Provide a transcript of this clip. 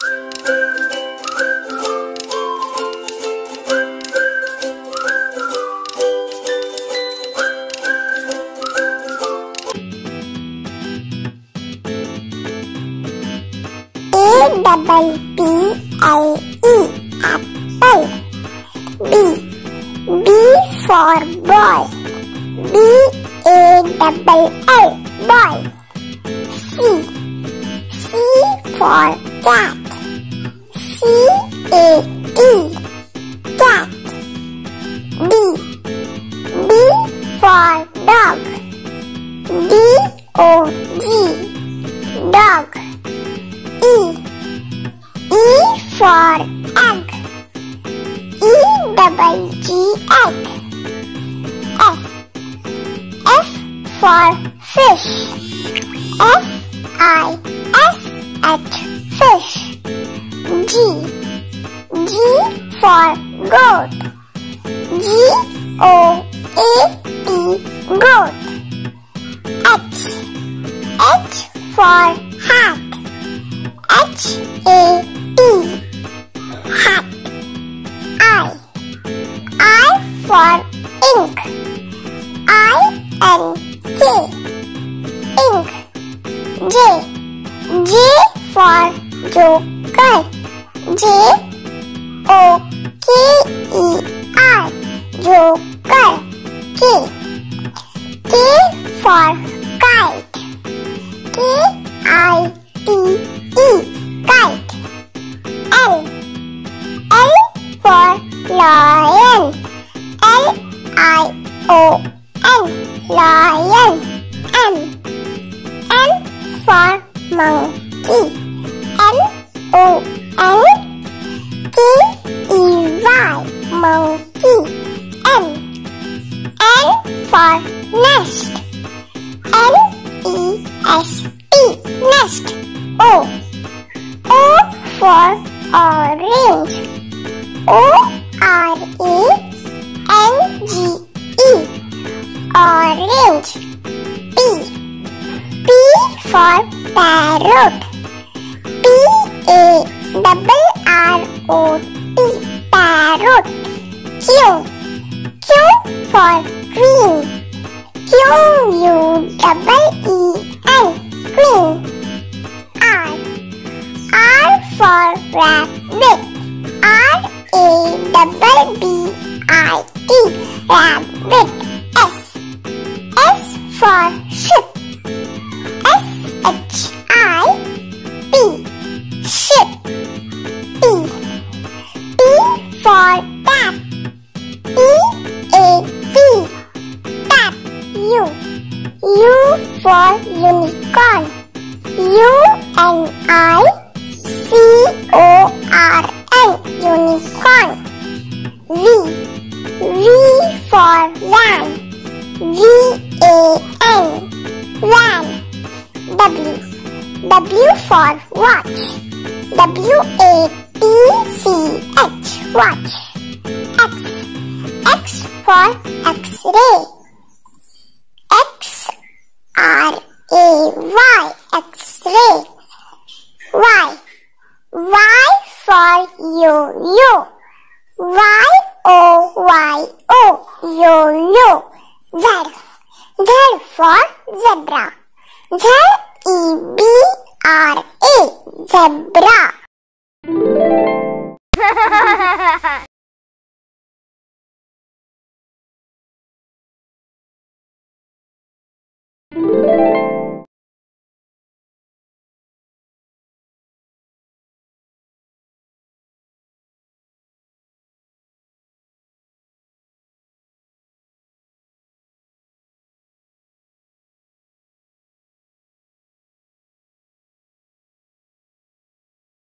Apple, apple. B for boy, BALL, boy. C for cat, CAT, cat. D for dog, DOG, dog. E for egg, EGG, egg. F for fish, FISH, fish. G for goat, GOAT, goat. H for hat, HAT, hat. I for ink, INK, ink. J for joker, JOKER, joker. K for kite, KITE, kite. L for lion, LION, lion. N for monkey, MONKEY, monkey. N for nest, NEST, nest. O for orange, ORANGE, orange. P for parrot, PARROT, parrot. Q for queen, QUEEN, queen. R for rabbit, RABBIT, rabbit. S for ship, SHIP, ship. T for tap, TAP, tap. U for unicorn, UNICORN, unicorn. V for van, VAN, van. W for watch, WATCH, watch. X for X-ray, XRAY, X-ray. Y for yo-yo,